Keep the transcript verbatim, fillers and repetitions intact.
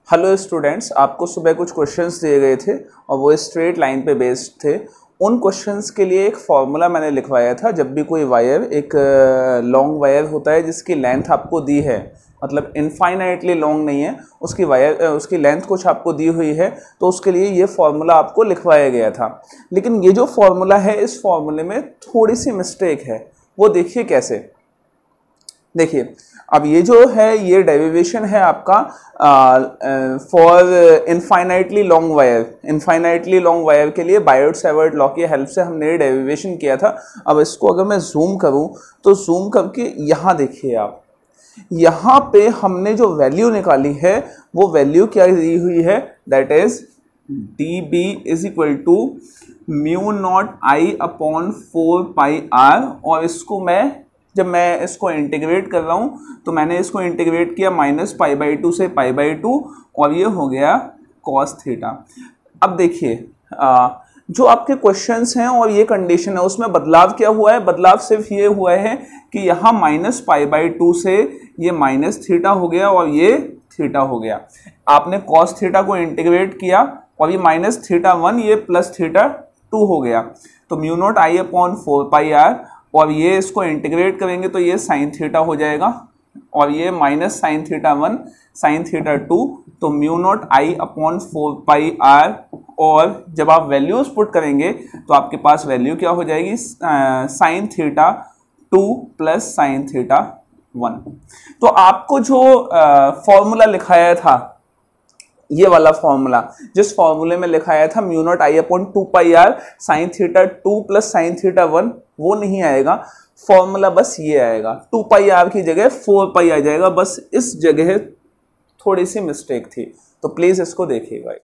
Hello students, आपको सुबह कुछ क्वेश्चंस दिए गए थे और वो स्ट्रेट लाइन पे बेस्ड थे। उन क्वेश्चंस के लिए एक फॉर्मूला मैंने लिखवाया था। जब भी कोई वायर, एक लॉन्ग वायर होता है जिसकी लेंथ आपको दी है, मतलब इनफाइनाइटली लॉन्ग नहीं है, उसकी वायर उसकी लेंथ कुछ आपको दी हुई है, तो उसके लिए ये फॉर्मूला आपको लिखवाया गया था। लेकिन ये जो फॉर्मूला है, इस फॉर्मूले में थोड़ी सी मिस्टेक है। वो देखिए कैसे। देखिए, अब ये जो है ये डेरिवेशन है आपका for infinitely long wire. Infinitely long wire के लिए बायोट-सैवर्ट लॉ की हेल्प से हमने ये डेरिवेशन किया था। अब इसको अगर मैं जूम करूं तो जूम करके यहाँ देखिए आप, यहाँ पे हमने जो वैल्यू निकाली है वो वैल्यू क्या दी हुई है, that is D B is equal to mu not I upon four pi R. और इसको मैं जब मैं इसको इंटीग्रेट कर रहा हूँ तो मैंने इसको इंटीग्रेट किया माइनस पाई बाई टू से पाई बाई टू और ये हो गया कॉस थीटा। अब देखिए, जो आपके क्वेश्चंस हैं और ये कंडीशन है उसमें बदलाव क्या हुआ है। बदलाव सिर्फ ये हुआ है कि यहाँ माइनस पाई बाई टू से ये माइनस थीटा हो गया और ये थीटा हो गया। आपने कॉस थीटा को इंटीग्रेट किया और ये माइनस थीटा वन ये प्लस थीटा टू हो गया। तो mu not I upon four pi R और ये इसको इंटीग्रेट करेंगे तो ये साइन थीटा हो जाएगा और ये minus sine theta one sine theta two, तो mu not I upon four pi R. और जब आप वैल्यूज पुट करेंगे तो आपके पास वैल्यू क्या हो जाएगी, sine theta two plus sine theta one. तो आपको जो फॉर्मूला लिखाया था, ये वाला फॉर्मूला, जिस फॉर्मूले में लिखाया था mu not I upon two pi R sine theta two plus sine theta one, वो नहीं आएगा। फॉर्मूला बस ये आएगा, टू पाई आर की जगह फोर पाई आ जाएगा। बस इस जगह थोड़ी सी मिस्टेक थी, तो प्लीज इसको देखिएगा।